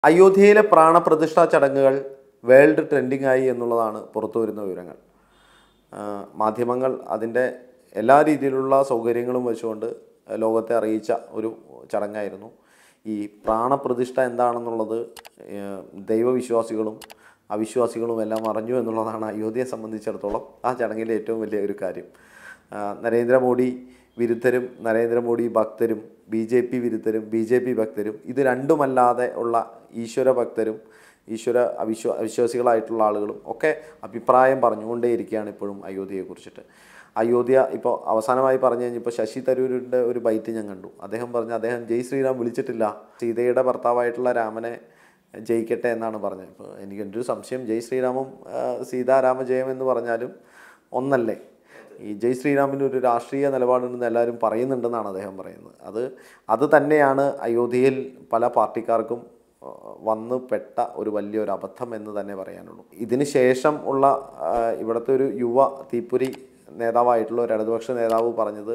അയോധ്യയിലെ പ്രാണപ്രതിഷ്ഠാ ചടങ്ങുകൾ world trending ആയി എന്നുള്ളതാണ് പുറത്തു വരുന്ന വിവരങ്ങൾ. മാധ്യമങ്ങൾ അതിൻ്റെ എല്ലാ രീതിയിലുള്ള സൗകര്യങ്ങളും വെച്ചുകൊണ്ട് ലോകത്തെ അറിയിച്ച ഒരു ചടങ്ങായിരുന്നു. ഈ പ്രാണപ്രതിഷ്ഠ എന്താണെന്നുള്ളത് ദൈവവിശ്വാസികളും അവിശ്വാസികളും എല്ലാം അറിഞ്ഞു എന്നുള്ളതാണ് അയോധ്യയെ സംബന്ധിച്ചിടത്തോളം ആ ചടങ്ങിലെ ഏറ്റവും വലിയ ഒരു കാര്യം. നരേന്ദ്രമോദി വിരുദ്ധരും നരേന്ദ്രമോദി ഭക്തരും BJP വിരുദ്ധരും BJP ഭക്തരും ഇത് രണ്ടുമല്ലാതെ ഉള്ള ഈശ്വര ഭക്തരും അവിശ്വാസികളായിട്ടുള്ള ആളുകളും ഒക്കെ അഭിപ്രായം പറഞ്ഞുകൊണ്ടേയിരിക്കുകയാണ് ഇപ്പോഴും അയോധ്യയെക്കുറിച്ചിട്ട്. അയോധ്യ ഇപ്പോൾ അവസാനമായി പറഞ്ഞു കഴിഞ്ഞപ്പോൾ ശശി തരൂരിൻ്റെ ഒരു ബൈറ്റ് ഞാൻ കണ്ടു. അദ്ദേഹം പറഞ്ഞു അദ്ദേഹം ജയ് ശ്രീറാം വിളിച്ചിട്ടില്ല, സീതയുടെ ഭർത്താവായിട്ടുള്ള രാമനെ ജയിക്കട്ടെ എന്നാണ് പറഞ്ഞത്. ഇപ്പോൾ എനിക്ക് എൻ്റെ ഒരു സംശയം, ജയ് ശ്രീരാമും സീതാരാമജയം എന്ന് പറഞ്ഞാലും ഒന്നല്ലേ? ഈ ജയ് ശ്രീരാമിന് ഒരു രാഷ്ട്രീയ നിലപാടുണ്ടെന്ന് എല്ലാവരും പറയുന്നുണ്ടെന്നാണ് അദ്ദേഹം പറയുന്നത്. അത് തന്നെയാണ് അയോധ്യയിൽ പല പാർട്ടിക്കാർക്കും വന്നു പെട്ട ഒരു വലിയൊരു അബദ്ധം എന്ന് തന്നെ പറയാനുള്ളൂ. ഇതിന് ശേഷം ഉള്ള ഇവിടുത്തെ ഒരു യുവ തീപ്പൊരി നേതാവായിട്ടുള്ള ഒരു ഇടതുപക്ഷ നേതാവ് പറഞ്ഞത്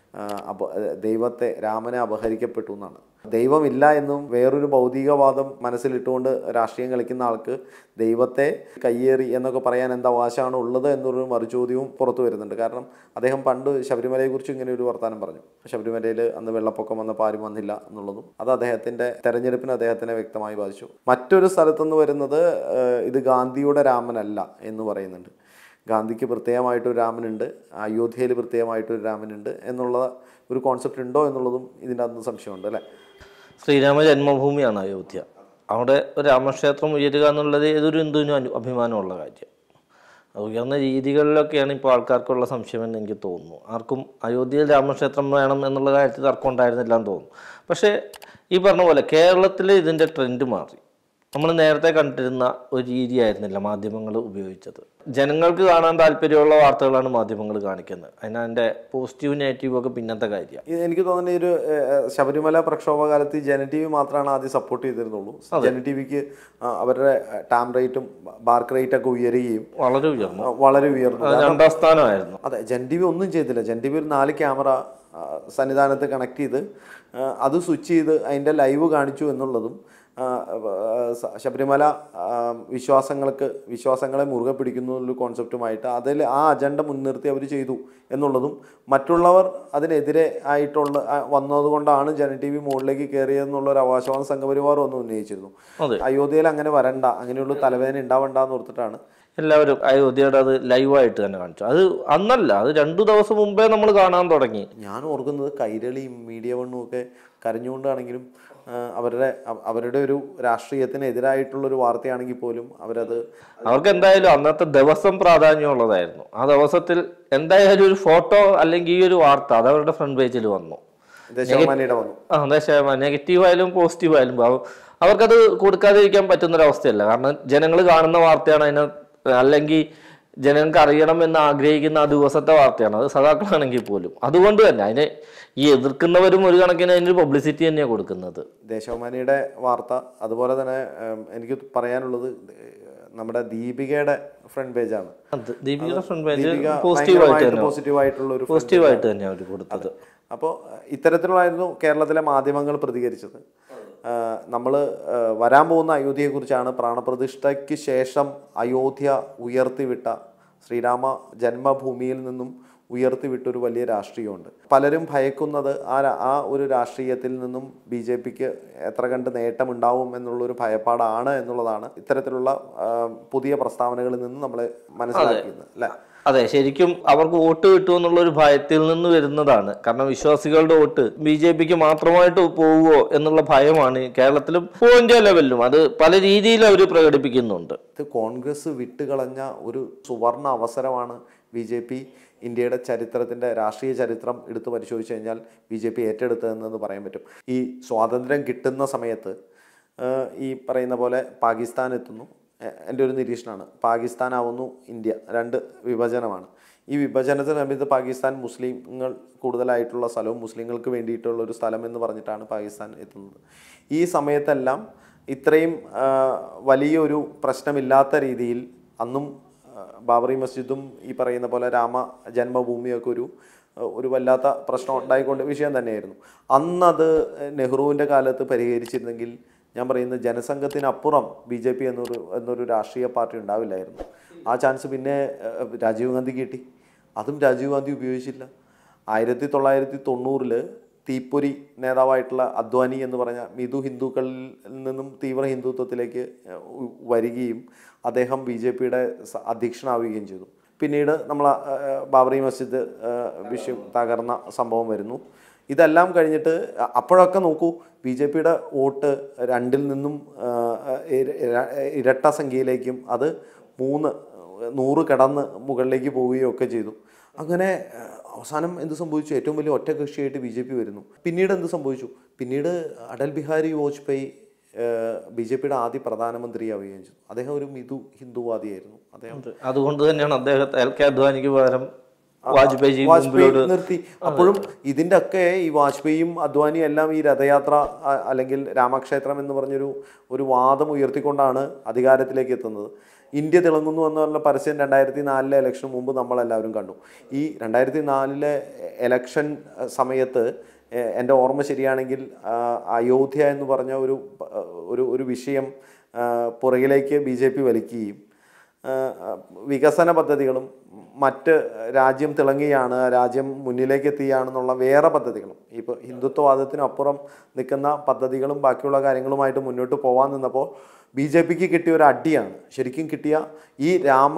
രാമനെ അപഹരിക്കപ്പെട്ടു എന്നാണ്. ദൈവമില്ല എന്നും വേറൊരു ഭൗതികവാദം മനസ്സിലിട്ടുകൊണ്ട് രാഷ്ട്രീയം കളിക്കുന്ന ആൾക്ക് ദൈവത്തെ കയ്യേറി എന്നൊക്കെ പറയാൻ എന്താ അവകാശമാണ് ഉള്ളത് എന്നൊരു മറുചോദ്യവും പുറത്തു വരുന്നുണ്ട്. കാരണം അദ്ദേഹം പണ്ട് ശബരിമലയെക്കുറിച്ച് ഇങ്ങനെ ഒരു വർത്തമാനം പറഞ്ഞു. ശബരിമലയിൽ അന്ന് വെള്ളപ്പൊക്കം വന്നപ്പോൾ ആരും വന്നില്ല എന്നുള്ളതും അത് അദ്ദേഹത്തിൻ്റെ തെരഞ്ഞെടുപ്പിന് അദ്ദേഹത്തിനെ വ്യക്തമായി ബാധിച്ചു. മറ്റൊരു സ്ഥലത്തുനിന്ന് വരുന്നത് ഇത് ഗാന്ധിയുടെ രാമനല്ല എന്ന് പറയുന്നുണ്ട്. ഗാന്ധിക്ക് പ്രത്യേകമായിട്ടൊരു രാമനുണ്ട്, അയോധ്യയിൽ പ്രത്യേകമായിട്ടൊരു രാമനുണ്ട് എന്നുള്ള ഒരു കോൺസെപ്റ്റ് ഉണ്ടോ എന്നുള്ളതും ഇതിൻ്റെ അകത്ത് സംശയമുണ്ട് അല്ലേ? ശ്രീരാമ ജന്മഭൂമിയാണ് അയോധ്യ. അവിടെ ഒരു രാമക്ഷേത്രം ഉയരുക എന്നുള്ളത് ഏതൊരു ഹിന്ദുവിനും അഭിമാനമുള്ള കാര്യം. അത് ഉയർന്ന രീതികളിലൊക്കെയാണ് ഇപ്പോൾ ആൾക്കാർക്കുള്ള സംശയമെന്ന് എനിക്ക് തോന്നുന്നു. ആർക്കും അയോധ്യയിൽ രാമക്ഷേത്രം വേണം എന്നുള്ള കാര്യത്തിൽ തർക്കം ഉണ്ടായിരുന്നില്ല എന്ന് തോന്നുന്നു. പക്ഷേ ഈ പറഞ്ഞ പോലെ കേരളത്തിൽ ഇതിൻ്റെ ട്രെൻഡ് മാറി. നമ്മൾ നേരത്തെ കണ്ടിരുന്ന ഒരു രീതിയായിരുന്നില്ല മാധ്യമങ്ങൾ ഉപയോഗിച്ചത്. ജനങ്ങൾക്ക് കാണാൻ താല്പര്യമുള്ള വാർത്തകളാണ് മാധ്യമങ്ങൾ കാണിക്കുന്നത്. അതിൻ്റെ പോസിറ്റീവ് നെഗറ്റീവ് ഒക്കെ പിന്നത്തെ കാര്യം. എനിക്ക് തോന്നുന്നത് ഈ ഒരു ശബരിമല പ്രക്ഷോഭകാലത്ത് ജന TV മാത്രമാണ് ആദ്യം സപ്പോർട്ട് ചെയ്തിരുന്നുള്ളൂ. ജന TVക്ക് അവരുടെ ടാം റേറ്റും ബാർക്ക് റേറ്റ് ഒക്കെ ഉയരുകയും വളരെ ഉയർന്നു രണ്ടാം സ്ഥാനമായിരുന്നു. അതെ, ജന TV ഒന്നും ചെയ്തില്ല. ജന TV ഒരു 4 ക്യാമറ സന്നിധാനത്ത് കണക്ട് ചെയ്ത് അത് സ്വിച്ച് ചെയ്ത് അതിൻ്റെ ലൈവ് കാണിച്ചു എന്നുള്ളതും ശബരിമല വിശ്വാസങ്ങളെ മുറുകെ പിടിക്കുന്ന ഒരു കോൺസെപ്റ്റുമായിട്ട് അതിൽ ആ അജണ്ട മുൻനിർത്തി അവർ ചെയ്തു എന്നുള്ളതും മറ്റുള്ളവർ അതിനെതിരെ ആയിട്ടുള്ള വന്നതുകൊണ്ടാണ് ജന TV മുകളിലേക്ക് കയറിയതെന്നുള്ളൊരു അവകാശവാദം സംഘപരിവാർ ഒന്നും ഉന്നയിച്ചിരുന്നു. അയോധ്യയിൽ അങ്ങനെ വരണ്ട, അങ്ങനെയുള്ള തലവേദന ഉണ്ടാവണ്ട എന്ന് ഓർത്തിട്ടാണ് എല്ലാവരും അയോധ്യയുടെ അത് ലൈവായിട്ട് തന്നെ കാണിച്ചു. അത് അന്നല്ല, അത് 2 ദിവസം മുമ്പേ നമ്മൾ കാണാൻ തുടങ്ങി. ഞാൻ ഓർക്കുന്നത് കൈരളിയും മീഡിയ വണ്ണും ഒക്കെ കരഞ്ഞുകൊണ്ടാണെങ്കിലും അവരുടെ ഒരു രാഷ്ട്രീയത്തിനെതിരായിട്ടുള്ളൊരു വാർത്തയാണെങ്കിൽ പോലും അവർക്ക് എന്തായാലും അന്നത്തെ ദിവസം പ്രാധാന്യമുള്ളതായിരുന്നു. ആ ദിവസത്തിൽ എന്തായാലും ഒരു ഫോട്ടോ അല്ലെങ്കിൽ ഈ ഒരു വാർത്ത അത് അവരുടെ ഫ്രണ്ട് പേജിൽ വന്നു. നെഗറ്റീവായാലും പോസിറ്റീവായാലും അവർക്കത് കൊടുക്കാതിരിക്കാൻ പറ്റുന്നൊരവസ്ഥയല്ല. കാരണം ജനങ്ങൾ കാണുന്ന വാർത്തയാണ് അല്ലെങ്കിൽ ജനങ്ങൾക്ക് അറിയണം എന്ന് ആഗ്രഹിക്കുന്ന ആ ദിവസത്തെ വാർത്തയാണ്. അത് സഖാക്കളാണെങ്കിൽ പോലും. അതുകൊണ്ട് തന്നെ അതിനെ ഈ എതിർക്കുന്നവരും ഒരു കണക്കിന് അതിനൊരു പബ്ലിസിറ്റി തന്നെയാണ് കൊടുക്കുന്നത്. ദേശാഭിമാനിയുടെ വാർത്ത, അതുപോലെ തന്നെ എനിക്ക് പറയാനുള്ളത് നമ്മുടെ ദീപികയുടെ ഫ്രണ്ട് പേജാണ്. ദീപികയുടെ ഫ്രണ്ട് പേജ് പോസിറ്റീവായിട്ട് തന്നെയാണ് അവർ കൊടുത്തത്. അപ്പോൾ ഇത്തരത്തിലായിരുന്നു കേരളത്തിലെ മാധ്യമങ്ങൾ പ്രതികരിച്ചത്. നമ്മൾ വരാൻ പോകുന്ന അയോധ്യയെക്കുറിച്ചാണ്. പ്രാണപ്രതിഷ്ഠയ്ക്ക് ശേഷം അയോധ്യ ഉയർത്തിവിട്ട ശ്രീരാമ ജന്മഭൂമിയിൽ നിന്നും ഉയർത്തിവിട്ടൊരു വലിയ രാഷ്ട്രീയമുണ്ട്. പലരും ഭയക്കുന്നത് ആ ഒരു രാഷ്ട്രീയത്തിൽ നിന്നും BJPക്ക് എത്ര കണ്ട് നേട്ടമുണ്ടാവും എന്നുള്ളൊരു ഭയപ്പാടാണ് എന്നുള്ളതാണ് ഇത്തരത്തിലുള്ള പുതിയ പ്രസ്താവനകളിൽ നിന്ന് നമ്മൾ മനസ്സിലാക്കുന്നത് അല്ലേ? അതെ, ശരിക്കും അവർക്ക് വോട്ട് കിട്ടുമെന്നുള്ളൊരു ഭയത്തിൽ നിന്ന് വരുന്നതാണ്. കാരണം വിശ്വാസികളുടെ വോട്ട് BJPക്ക് മാത്രമായിട്ട് പോവുമോ എന്നുള്ള ഭയമാണ് കേരളത്തിലും ഇന്ത്യ ലെവലിലും അത് പല രീതിയിൽ അവർ പ്രകടിപ്പിക്കുന്നുണ്ട്. ഇത് കോൺഗ്രസ് വിട്ടുകളഞ്ഞ ഒരു സുവർണ അവസരമാണ്. BJP ഇന്ത്യയുടെ ചരിത്രത്തിൻ്റെ രാഷ്ട്രീയ ചരിത്രം എടുത്ത് പരിശോധിച്ച് കഴിഞ്ഞാൽ BJP ഏറ്റെടുത്തതെന്ന് പറയാൻ പറ്റും. ഈ സ്വാതന്ത്ര്യം കിട്ടുന്ന സമയത്ത് ഈ പറയുന്ന പോലെ പാകിസ്ഥാൻ എത്തുന്നു. എൻ്റെ ഒരു നിരീക്ഷണമാണ്. പാകിസ്ഥാനാവുന്നു ഇന്ത്യ, 2 വിഭജനമാണ്. ഈ വിഭജനത്തിന് സമയത്ത് പാകിസ്ഥാൻ മുസ്ലിങ്ങൾ കൂടുതലായിട്ടുള്ള സ്ഥലവും മുസ്ലിങ്ങൾക്ക് വേണ്ടിയിട്ടുള്ള ഒരു സ്ഥലം എന്ന് പറഞ്ഞിട്ടാണ് പാകിസ്ഥാൻ എത്തുന്നത്. ഈ സമയത്തെല്ലാം ഇത്രയും വലിയൊരു പ്രശ്നമില്ലാത്ത രീതിയിൽ അന്നും ബാബറി മസ്ജിദും ഈ പറയുന്ന പോലെ രാമ ജന്മഭൂമിയൊക്കെ ഒരു വല്ലാത്ത പ്രശ്നം ഉണ്ടായിക്കൊണ്ട് വിഷയം തന്നെയായിരുന്നു. അന്നത് നെഹ്റുവിൻ്റെ കാലത്ത് പരിഹരിച്ചിരുന്നെങ്കിൽ ഞാൻ പറയുന്നത് ജനസംഘത്തിനപ്പുറം BJP എന്നൊരു രാഷ്ട്രീയ പാർട്ടി ഉണ്ടാവില്ലായിരുന്നു. ആ ചാൻസ് പിന്നെ രാജീവ് ഗാന്ധി കിട്ടി. അതും രാജീവ് ഗാന്ധി ഉപയോഗിച്ചില്ല. 1990 തീപ്പൊരി നേതാവായിട്ടുള്ള അദ്വാനി എന്ന് പറഞ്ഞ മിതു ഹിന്ദുക്കളിൽ നിന്നും തീവ്ര ഹിന്ദുത്വത്തിലേക്ക് വരികയും അദ്ദേഹം BJPയുടെ അധ്യക്ഷനാവുകയും ചെയ്തു. പിന്നീട് നമ്മൾ ബാബറി മസ്ജിദ് വിഷയം തകർന്ന സംഭവം വരുന്നു. ഇതെല്ലാം കഴിഞ്ഞിട്ട് അപ്പോഴൊക്കെ നോക്കൂ, BJPയുടെ വോട്ട് 2ൽ നിന്നും ഇരട്ട സംഖ്യയിലേക്കും അത് 100 കടന്ന് മുകളിലേക്ക് പോവുകയും ഒക്കെ ചെയ്തു. അങ്ങനെ അവസാനം എന്ത് സംഭവിച്ചു? ഏറ്റവും വലിയ ഒറ്റകക്ഷിയായിട്ട് BJP വരുന്നു. പിന്നീട് എന്ത് സംഭവിച്ചു? പിന്നീട് അടൽ ബിഹാരി വാജ്പേയി BJPയുടെ ആദ്യ പ്രധാനമന്ത്രിയാവുകയും ചെയ്തു. അദ്ദേഹം ഒരു മിതു ഹിന്ദുവാദിയായിരുന്നു. അദ്ദേഹം അതുകൊണ്ട് തന്നെയാണ് അദ്ദേഹത്തെ LK അദ്വാനിക്ക് പകരം വാജ്പേയി നിർത്തി. അപ്പോഴും ഇതിൻ്റെ ഒക്കെ ഈ വാജ്പേയിയും അദ്വാനിയും എല്ലാം ഈ രഥയാത്ര അല്ലെങ്കിൽ രാമക്ഷേത്രം എന്ന് പറഞ്ഞൊരു വാദം ഉയർത്തിക്കൊണ്ടാണ് അധികാരത്തിലേക്ക് എത്തുന്നത്. ഇന്ത്യ തിളങ്ങുന്നു എന്ന് പറഞ്ഞ പരസ്യം 2004 ഇലക്ഷന് മുമ്പ് നമ്മളെല്ലാവരും കണ്ടു. ഈ 2004 ഇലക്ഷൻ സമയത്ത് എൻ്റെ ഓർമ്മ ശരിയാണെങ്കിൽ അയോധ്യ എന്ന് പറഞ്ഞ ഒരു വിഷയം പുറകിലേക്ക് BJP വലിക്കുകയും വികസന പദ്ധതികളും മറ്റ് രാജ്യം തിളങ്ങുകയാണ്, രാജ്യം മുന്നിലേക്ക് എത്തുകയാണെന്നുള്ള വേറെ പദ്ധതികളും, ഇപ്പോൾ ഹിന്ദുത്വവാദത്തിനപ്പുറം നിൽക്കുന്ന പദ്ധതികളും ബാക്കിയുള്ള കാര്യങ്ങളുമായിട്ട് മുന്നോട്ട് പോകാൻ നിന്നപ്പോൾ BJPക്ക് കിട്ടിയ ഒരു അടിയാണ്. ശരിക്കും കിട്ടിയ ഈ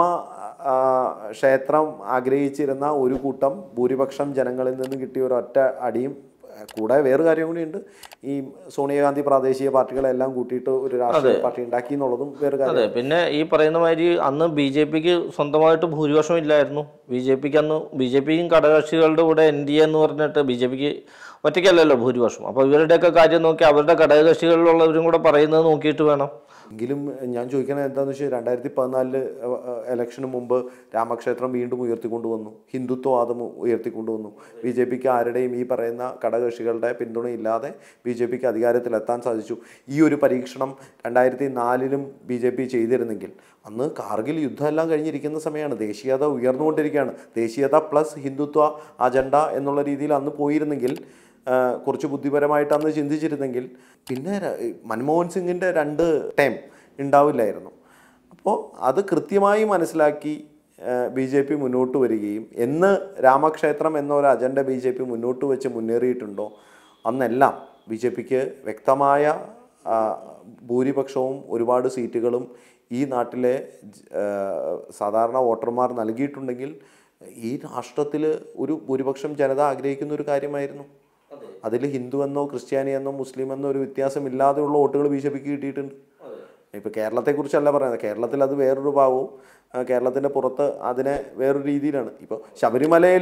ക്ഷേത്രം ആഗ്രഹിച്ചിരുന്ന ഒരു കൂട്ടം ഭൂരിപക്ഷം ജനങ്ങളിൽ നിന്ന് കിട്ടിയ ഒരൊറ്റ അടിയും കൂടെ വേറെ കാര്യം കൂടിയുണ്ട്. ഈ സോണിയാഗാന്ധി പ്രാദേശിക പാർട്ടികളെല്ലാം കൂട്ടിയിട്ട് ഒരു രാഷ്ട്രീയ പാർട്ടി ഉണ്ടാക്കി എന്നുള്ളതും വേറെ കാര്യം. പിന്നെ ഈ പറയുന്ന മാതിരി അന്ന് BJPക്ക് സ്വന്തമായിട്ട് ഭൂരിപക്ഷം ഇല്ലായിരുന്നു. BJPക്കും ഘടകകക്ഷികളുടെ കൂടെ NDA എന്ന് പറഞ്ഞിട്ട് BJPക്ക് ഒറ്റയ്ക്കല്ലല്ലോ ഭൂരിപക്ഷം. അപ്പോൾ ഇവരുടെയൊക്കെ കാര്യം നോക്കി അവരുടെ ഘടകകക്ഷികളിലുള്ളവരും കൂടെ പറയുന്നത് നോക്കിയിട്ട് വേണം. എങ്കിലും ഞാൻ ചോദിക്കുന്നത് എന്താണെന്ന് വെച്ചാൽ 2014 ഇലക്ഷന് മുമ്പ് രാമക്ഷേത്രം വീണ്ടും ഉയർത്തിക്കൊണ്ടുവന്നു, ഹിന്ദുത്വവാദം ഉയർത്തിക്കൊണ്ടുവന്നു. BJPക്ക് ആരുടെയും ഈ പറയുന്ന ഘടകകക്ഷികളുടെ പിന്തുണയില്ലാതെ BJPക്ക് അധികാരത്തിലെത്താൻ സാധിച്ചു. ഈ ഒരു പരീക്ഷണം 2004 BJP ചെയ്തിരുന്നെങ്കിൽ അന്ന് കാർഗിൽ യുദ്ധമെല്ലാം കഴിഞ്ഞിരിക്കുന്ന സമയമാണ്. ദേശീയത ഉയർന്നുകൊണ്ടിരിക്കുകയാണ്. ദേശീയത പ്ലസ് ഹിന്ദുത്വ അജണ്ട എന്നുള്ള രീതിയിൽ അന്ന് പോയിരുന്നെങ്കിൽ, കുറച്ച് ബുദ്ധിപരമായിട്ട് അന്ന് ചിന്തിച്ചിരുന്നെങ്കിൽ പിന്നെ മൻമോഹൻ സിംഗിൻ്റെ 2 ടേം ഉണ്ടാവില്ലായിരുന്നു. അപ്പോൾ അത് കൃത്യമായി മനസ്സിലാക്കി BJP മുന്നോട്ട് വരികയും എന്ന് രാമക്ഷേത്രം എന്നൊരു അജണ്ട BJP മുന്നോട്ട് വെച്ച് മുന്നേറിയിട്ടുണ്ടോ അന്നെല്ലാം BJPക്ക് വ്യക്തമായ ഭൂരിപക്ഷവും ഒരുപാട് സീറ്റുകളും ഈ നാട്ടിലെ സാധാരണ വോട്ടർമാർ നൽകിയിട്ടുണ്ടെങ്കിൽ ഈ രാഷ്ട്രത്തിൽ ഒരു ഭൂരിപക്ഷം ജനത ആഗ്രഹിക്കുന്ന ഒരു കാര്യമായിരുന്നു. അതിൽ ഹിന്ദു എന്നോ ക്രിസ്ത്യാനി എന്നോ മുസ്ലിം എന്നോ ഒരു വ്യത്യാസമില്ലാതെയുള്ള വോട്ടുകൾ BJPക്ക് കിട്ടിയിട്ടുണ്ട്. ഇപ്പോൾ കേരളത്തെക്കുറിച്ചല്ല പറയുന്നത്. കേരളത്തിൽ അത് വേറൊരു ഭാവവും കേരളത്തിൻ്റെ പുറത്ത് അതിനെ വേറൊരു രീതിയിലാണ്. ഇപ്പോൾ ശബരിമലയിൽ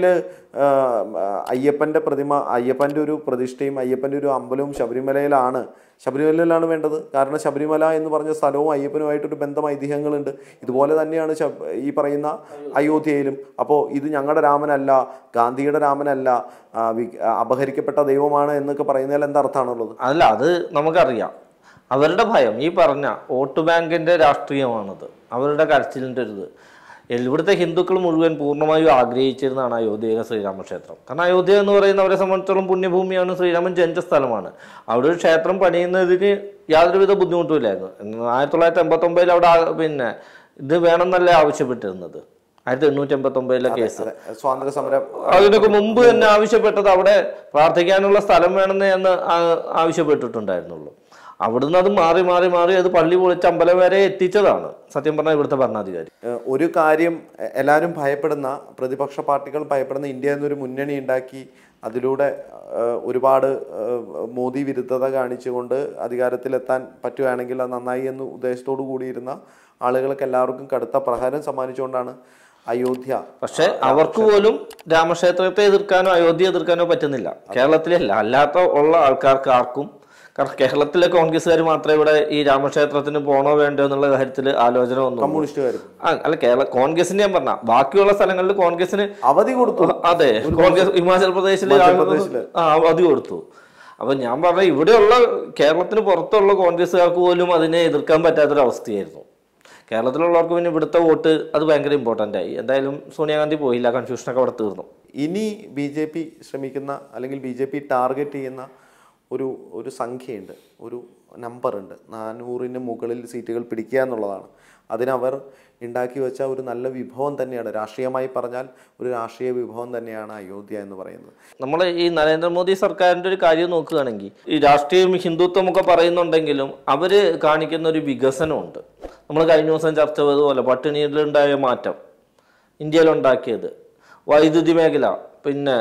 അയ്യപ്പൻ്റെ ഒരു പ്രതിഷ്ഠയും അയ്യപ്പൻ്റെ ഒരു അമ്പലവും ശബരിമലയിലാണ് വേണ്ടത്. കാരണം ശബരിമല എന്ന് പറഞ്ഞ സ്ഥലവും അയ്യപ്പനുമായിട്ടൊരു ബന്ധം ഐതിഹ്യങ്ങളുണ്ട്. ഇതുപോലെ തന്നെയാണ് ഈ പറയുന്ന അയോധ്യയിലും. അപ്പോൾ ഇത് ഞങ്ങളുടെ രാമനല്ല, ഗാന്ധിയുടെ രാമനല്ല, അപഹരിക്കപ്പെട്ട ദൈവമാണ് എന്നൊക്കെ പറയുന്നതിൽ എന്താ അർത്ഥമാണുള്ളത്? അല്ല, അത് നമുക്കറിയാം. അവരുടെ ഭയം ഈ പറഞ്ഞ വോട്ട് ബാങ്കിൻ്റെ രാഷ്ട്രീയമാണത്. അവരുടെ കരച്ചിലിൻ്റെ ഒരു ഇത് ഇവിടുത്തെ ഹിന്ദുക്കൾ മുഴുവൻ പൂർണ്ണമായും ആഗ്രഹിച്ചിരുന്നതാണ് അയോധ്യയിലെ ശ്രീരാമക്ഷേത്രം. കാരണം അയോധ്യ എന്ന് പറയുന്നവരെ സംബന്ധിച്ചിടത്തോളം പുണ്യഭൂമിയാണ്, ശ്രീരാമൻ ജനിച്ച സ്ഥലമാണ്. അവിടെ ഒരു ക്ഷേത്രം പണിയുന്നതിന് യാതൊരുവിധ ബുദ്ധിമുട്ടുമില്ലായിരുന്നു. 1989 അവിടെ ഇത് വേണമെന്നല്ലേ ആവശ്യപ്പെട്ടിരുന്നത്. 1889 കേസ് സ്വാതന്ത്ര്യ സമരം അതിനൊക്കെ മുമ്പ് തന്നെ ആവശ്യപ്പെട്ടത് അവിടെ പ്രാർത്ഥിക്കാനുള്ള സ്ഥലം വേണമെന്ന് എന്ന് ആവശ്യപ്പെട്ടിട്ടുണ്ടായിരുന്നുള്ളൂ. അവിടുന്ന് അത് മാറി അത് പള്ളി പൊളിച്ച് അമ്പലം വരെ എത്തിച്ചതാണ് സത്യം പറഞ്ഞാൽ ഇവിടുത്തെ ഭരണാധികാരി. ഒരു കാര്യം എല്ലാവരും ഭയപ്പെടുന്ന, പ്രതിപക്ഷ പാർട്ടികൾ ഭയപ്പെടുന്ന, ഇന്ത്യ എന്നൊരു മുന്നണി ഉണ്ടാക്കി അതിലൂടെ ഒരുപാട് മോദി വിരുദ്ധത കാണിച്ചുകൊണ്ട് അധികാരത്തിലെത്താൻ പറ്റുകയാണെങ്കിൽ അത് നന്നായി എന്ന് ഉദ്ദേശത്തോടു കൂടിയിരുന്ന ആളുകൾക്ക് എല്ലാവർക്കും കടുത്ത പ്രഹാരം സമ്മാനിച്ചുകൊണ്ടാണ് അയോധ്യ. പക്ഷെ അവർക്ക് പോലും രാമക്ഷേത്രത്തെ എതിർക്കാനോ അയോധ്യ എതിർക്കാനോ പറ്റുന്നില്ല. കേരളത്തിലല്ല, അല്ലാത്ത ഉള്ള ആൾക്കാർക്ക് ആർക്കും. കാരണം കേരളത്തിലെ കോൺഗ്രസ്സുകാർ മാത്രമേ ഇവിടെ ഈ രാമക്ഷേത്രത്തിന് പോണോ വേണ്ടോ എന്നുള്ള കാര്യത്തിൽ ആലോചന വന്നു. കമ്മ്യൂണിസ്റ്റുകാർ അല്ല, കോൺഗ്രസിന് ഞാൻ പറഞ്ഞ ബാക്കിയുള്ള സ്ഥലങ്ങളിൽ കോൺഗ്രസിന് അവധി കൊടുത്തു. അതെ, കോൺഗ്രസ് ഹിമാചൽ പ്രദേശിൽ അവധി കൊടുത്തു. അപ്പൊ ഞാൻ പറഞ്ഞ ഇവിടെയുള്ള കേരളത്തിന് പുറത്തുള്ള കോൺഗ്രസ്സുകാർക്ക് പോലും അതിനെ എതിർക്കാൻ പറ്റാത്തൊരവസ്ഥയായിരുന്നു. കേരളത്തിലുള്ളവർക്ക് പിന്നെ ഇവിടുത്തെ വോട്ട് അത് ഭയങ്കര ഇമ്പോർട്ടൻ്റ് ആയി. എന്തായാലും സോണിയാഗാന്ധി പോയില്ല, കൺഫ്യൂഷനൊക്കെ അവിടെ തീർന്നു. ഇനി BJP ശ്രമിക്കുന്ന അല്ലെങ്കിൽ BJP ടാർഗറ്റ് ചെയ്യുന്ന ഒരു സംഖ്യയുണ്ട്, ഒരു നമ്പറുണ്ട്, 400-ന് മുകളിൽ സീറ്റുകൾ പിടിക്കുക എന്നുള്ളതാണ്. അതിനവർ ഉണ്ടാക്കി വെച്ച ഒരു നല്ല വിഭവം തന്നെയാണ്. രാഷ്ട്രീയമായി പറഞ്ഞാൽ ഒരു രാഷ്ട്രീയ വിഭവം തന്നെയാണ് അയോധ്യ എന്ന് പറയുന്നത്. നമ്മൾ ഈ നരേന്ദ്രമോദി സർക്കാരിൻ്റെ ഒരു കാര്യം നോക്കുകയാണെങ്കിൽ ഈ രാഷ്ട്രീയം ഹിന്ദുത്വം ഒക്കെ പറയുന്നുണ്ടെങ്കിലും അവർ കാണിക്കുന്ന ഒരു വികസനമുണ്ട്. നമ്മൾ കഴിഞ്ഞ ദിവസം ചർച്ച ചെയ്തതുപോലെ പട്ടിണിയിലുണ്ടായ മാറ്റം, ഇന്ത്യയിലുണ്ടാക്കിയത്, വൈദ്യുതി മേഖല, പിന്നെ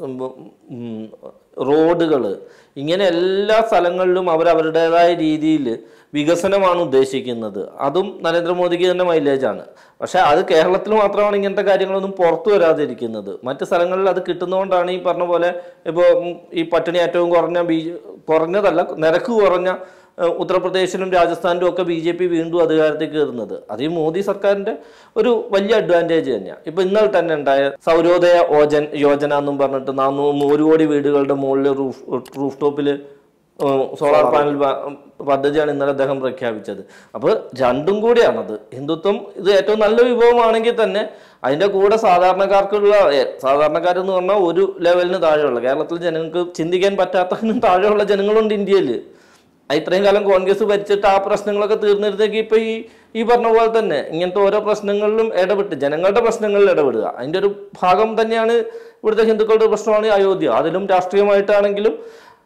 റോഡുകൾ, ഇങ്ങനെ എല്ലാ സ്ഥലങ്ങളിലും അവരവരുടേതായ രീതിയിൽ വികസനമാണ് ഉദ്ദേശിക്കുന്നത്. അതും നരേന്ദ്രമോദിക്ക് തന്നെ മൈലേജാണ്. പക്ഷെ അത് കേരളത്തിൽ മാത്രമാണ് ഇങ്ങനത്തെ കാര്യങ്ങളൊന്നും പുറത്തു വരാതിരിക്കുന്നത്. മറ്റ് സ്ഥലങ്ങളിൽ അത് കിട്ടുന്നതുകൊണ്ടാണ് ഈ പറഞ്ഞ പോലെ ഇപ്പോൾ ഈ പട്ടിണി ഏറ്റവും കുറഞ്ഞതല്ല, നിരക്ക് കുറഞ്ഞ ഉത്തർപ്രദേശിലും രാജസ്ഥാനിലും ഒക്കെ BJP വീണ്ടും അധികാരത്തിൽ കയറുന്നത്. അത് ഈ മോദി സർക്കാരിൻ്റെ ഒരു വലിയ അഡ്വാൻറ്റേജ് തന്നെയാണ്. ഇപ്പം ഇന്നലെ തന്നെ ഉണ്ടായ സൗരോദയ യോജന എന്നും പറഞ്ഞിട്ട് 100 കോടി വീടുകളുടെ മുകളിൽ റൂഫ് ടോപ്പിൽ സോളാർ പാനൽ പദ്ധതിയാണ് ഇന്നലെ അദ്ദേഹം പ്രഖ്യാപിച്ചത്. അപ്പോൾ രണ്ടും കൂടിയാണത്. ഹിന്ദുത്വം ഇത് ഏറ്റവും നല്ല വിഭവമാണെങ്കിൽ തന്നെ അതിൻ്റെ കൂടെ സാധാരണക്കാരെന്ന് പറഞ്ഞാൽ ഒരു ലെവലിന് താഴെയുള്ള, കേരളത്തിലെ ജനങ്ങൾക്ക് ചിന്തിക്കാൻ പറ്റാത്തതിനും താഴെയുള്ള ജനങ്ങളുണ്ട് ഇന്ത്യയിൽ. ഇത്രയും കാലം കോൺഗ്രസ് ഭരിച്ചിട്ട് ആ പ്രശ്നങ്ങളൊക്കെ തീർന്നിരുന്നെങ്കിൽ ഇപ്പൊ ഈ പറഞ്ഞ പോലെ തന്നെ ഇങ്ങനത്തെ ഓരോ പ്രശ്നങ്ങളിലും ഇടപെട്ട് ജനങ്ങളുടെ പ്രശ്നങ്ങളിൽ ഇടപെടുക, അതിൻ്റെ ഒരു ഭാഗം തന്നെയാണ് ഇവിടുത്തെ ഹിന്ദുക്കളുടെ പ്രശ്നമാണ് അയോധ്യ. അതിലും രാഷ്ട്രീയമായിട്ടാണെങ്കിലും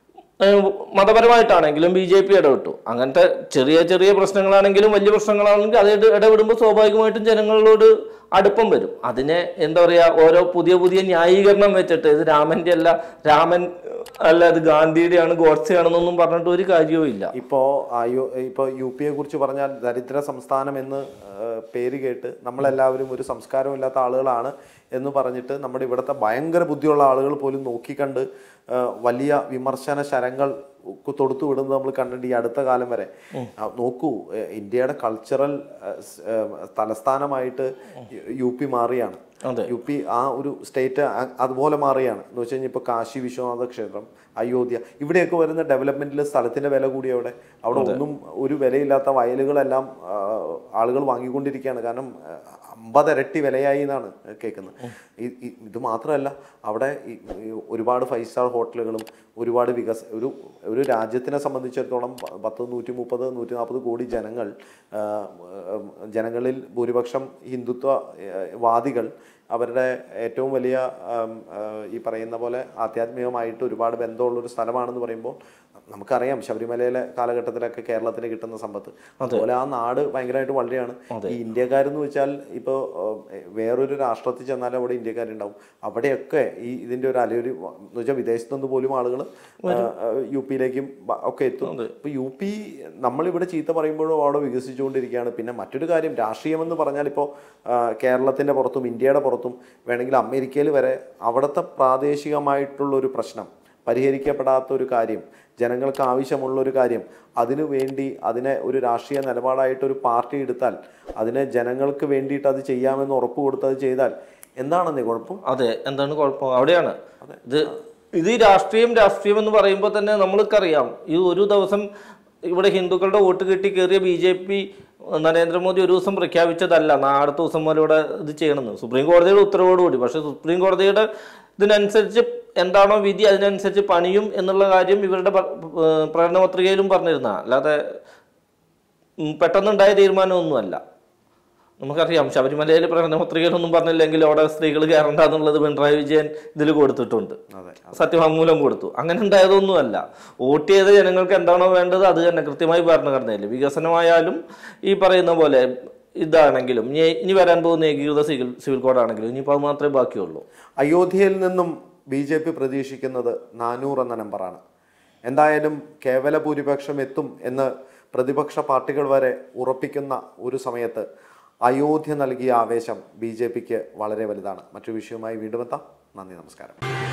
മതപരമായിട്ടാണെങ്കിലും BJP ഇടപെട്ടു. അങ്ങനത്തെ ചെറിയ ചെറിയ പ്രശ്നങ്ങളാണെങ്കിലും വലിയ പ്രശ്നങ്ങളാണെങ്കിലും അത് ഇടപെടുമ്പോൾ സ്വാഭാവികമായിട്ടും ജനങ്ങളോട് അടുപ്പം വരും. അതിനെ എന്താ പറയുക, ഓരോ പുതിയ ന്യായീകരണം വെച്ചിട്ട് ഇത് രാമൻ്റെ അല്ല, അല്ല ഇത് ഗാന്ധിയുടെയാണ്, ഗോഡ്സെയാണെന്നൊന്നും പറഞ്ഞിട്ട് ഒരു കാര്യവും ഇല്ല. ഇപ്പോൾ UP കുറിച്ച് പറഞ്ഞാൽ ദരിദ്ര സംസ്ഥാനം എന്ന് പേര് കേട്ട് നമ്മളെല്ലാവരും ഒരു സംസ്കാരമില്ലാത്ത ആളുകളാണ് എന്ന് പറഞ്ഞിട്ട് നമ്മുടെ ഇവിടുത്തെ ഭയങ്കര ബുദ്ധിയുള്ള ആളുകൾ പോലും നോക്കിക്കണ്ട് വലിയ വിമർശന ശരങ്ങൾ തൊടുത്തു വിടുന്നത് നമ്മൾ കണ്ടിട്ട് ഈ അടുത്ത കാലം വരെ. നോക്കൂ, ഇന്ത്യയുടെ കൾച്ചറൽ തലസ്ഥാനമായിട്ട് UP മാറിയാണ്. UP ആ ഒരു സ്റ്റേറ്റ് അതുപോലെ മാറിയാണ് എന്ന് വെച്ച് കഴിഞ്ഞാൽ ഇപ്പോൾ കാശി വിശ്വനാഥ ക്ഷേത്രം, അയോധ്യ, ഇവിടെയൊക്കെ വരുന്ന ഡെവലപ്മെന്റിൽ സ്ഥലത്തിന്റെ വില കൂടി അവിടെ ഒന്നും ഒരു വിലയില്ലാത്ത വയലുകളെല്ലാം ആളുകൾ വാങ്ങിക്കൊണ്ടിരിക്കുകയാണ്. കാരണം 50 ഇരട്ടി വിലയായി എന്നാണ് കേൾക്കുന്നത്. ഇത് മാത്രമല്ല, അവിടെ ഒരുപാട് 5 സ്റ്റാർ ഹോട്ടലുകളും ഒരുപാട് ഒരു രാജ്യത്തിനെ സംബന്ധിച്ചിടത്തോളം 130-140 കോടി ജനങ്ങളിൽ ഭൂരിപക്ഷം ഹിന്ദുത്വവാദികൾ അവരുടെ ഏറ്റവും വലിയ ഈ പറയുന്ന പോലെ ആധ്യാത്മികമായിട്ട് ഒരുപാട് ബന്ധമുള്ളൊരു സ്ഥലമാണെന്ന് പറയുമ്പോൾ നമുക്കറിയാം ശബരിമലയിലെ കാലഘട്ടത്തിലൊക്കെ കേരളത്തിന് കിട്ടുന്ന സമ്പത്ത്. അതുപോലെ ആ നാട് ഭയങ്കരമായിട്ട് വളരെയാണ്. ഈ ഇന്ത്യക്കാരെന്ന് വെച്ചാൽ ഇപ്പോൾ വേറൊരു രാഷ്ട്രത്തിൽ ചെന്നാലും അവിടെ ഇന്ത്യക്കാരുണ്ടാവും. അവിടെയൊക്കെ ഇതിൻ്റെ ഒരു അലയൊരു എന്ന് വെച്ചാൽ വിദേശത്തു നിന്ന് പോലും ആളുകൾ UPയിലേക്കും ഒക്കെ എത്തും. ഇപ്പോൾ UP നമ്മളിവിടെ ചീത്ത പറയുമ്പോഴും അവിടെ വികസിച്ചുകൊണ്ടിരിക്കുകയാണ്. പിന്നെ മറ്റൊരു കാര്യം, രാഷ്ട്രീയമെന്ന് പറഞ്ഞാൽ ഇപ്പോൾ കേരളത്തിൻ്റെ പുറത്തും ഇന്ത്യയുടെ പുറത്തും വേണമെങ്കിൽ അമേരിക്കയിൽ വരെ അവിടുത്തെ പ്രാദേശികമായിട്ടുള്ളൊരു പ്രശ്നം, പരിഹരിക്കപ്പെടാത്ത ഒരു കാര്യം, ജനങ്ങൾക്ക് ആവശ്യമുള്ളൊരു കാര്യം, അതിനു വേണ്ടി അതിനെ ഒരു രാഷ്ട്രീയ നിലപാടായിട്ടൊരു പാർട്ടി എടുത്താൽ അതിനെ ജനങ്ങൾക്ക് വേണ്ടിയിട്ട് അത് ചെയ്യാമെന്ന് ഉറപ്പ് കൊടുത്തത് ചെയ്താൽ എന്താണെന്നേ കുഴപ്പം? അതെ, എന്താണ് കുഴപ്പം? അവിടെയാണ് ഇത് രാഷ്ട്രീയം എന്ന് പറയുമ്പോൾ തന്നെ നമ്മൾക്കറിയാം, ഈ ഒരു ദിവസം ഇവിടെ ഹിന്ദുക്കളുടെ വോട്ട് കിട്ടി കയറിയ BJP നരേന്ദ്രമോദി ഒരു ദിവസം പ്രഖ്യാപിച്ചതല്ല അടുത്ത ദിവസം മുതൽ ഇവിടെ ഇത് ചെയ്യണമെന്ന്. സുപ്രീം കോടതിയുടെ ഉത്തരവോടുകൂടി. പക്ഷെ സുപ്രീം കോടതിയുടെ ഇതിനനുസരിച്ച് എന്താണോ വിധി അതിനനുസരിച്ച് പണിയും എന്നുള്ള കാര്യം ഇവരുടെ പ്രകടന പത്രികയിലും പറഞ്ഞിരുന്ന, അല്ലാതെ പെട്ടെന്നുണ്ടായ തീരുമാനമൊന്നുമല്ല. നമുക്കറിയാം ശബരിമലയിൽ പ്രകടന പത്രികയിലൊന്നും പറഞ്ഞില്ലെങ്കിൽ അവിടെ സ്ത്രീകൾ കയറണ്ട എന്നുള്ളത് പിണറായി വിജയൻ ഇതിൽ കൊടുത്തിട്ടുണ്ട്, സത്യവാങ്മൂലം കൊടുത്തു. അങ്ങനെ ഉണ്ടായതൊന്നുമല്ല. വോട്ട് ചെയ്ത ജനങ്ങൾക്ക് എന്താണോ വേണ്ടത് അത് തന്നെ കൃത്യമായി ഭരണഘടനയിൽ വികസനമായാലും ഈ പറയുന്ന പോലെ ഇതാണെങ്കിലും ഇനി വരാൻ പോകുന്ന ഏകീകൃത സിവിൽ കോഡാണെങ്കിലും ഇനിയിപ്പോൾ അത് മാത്രമേ ബാക്കിയുള്ളൂ. അയോധ്യയിൽ നിന്നും BJP പ്രതീക്ഷിക്കുന്നത് 400 എന്ന നമ്പറാണ്. എന്തായാലും കേവല ഭൂരിപക്ഷം എത്തും എന്ന് പ്രതിപക്ഷ പാർട്ടികൾ വരെ ഉറപ്പിക്കുന്ന ഒരു സമയത്ത് അയോധ്യ നൽകിയ ആവേശം BJPക്ക് വളരെ വലുതാണ്. മറ്റൊരു വിഷയവുമായി വീണ്ടും എത്താം. നന്ദി, നമസ്കാരം.